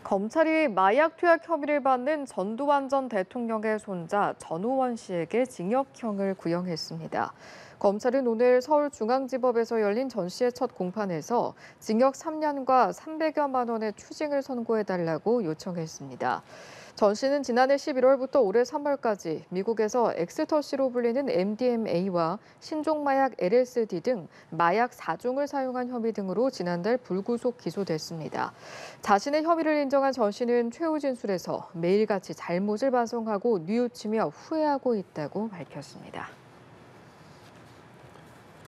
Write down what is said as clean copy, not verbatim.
검찰이 마약 투약 혐의를 받는 전두환 전 대통령의 손자 전우원 씨에게 징역형을 구형했습니다. 검찰은 오늘 서울중앙지법에서 열린 전 씨의 첫 공판에서 징역 3년과 300여만 원의 추징을 선고해달라고 요청했습니다. 전 씨는 지난해 11월부터 올해 3월까지 미국에서 엑스터시로 불리는 MDMA와 신종마약 LSD 등 마약 4종을 사용한 혐의 등으로 지난달 불구속 기소됐습니다. 자신의 혐의를 인정한 전 씨는 최후 진술에서 매일같이 잘못을 반성하고 뉘우치며 후회하고 있다고 밝혔습니다.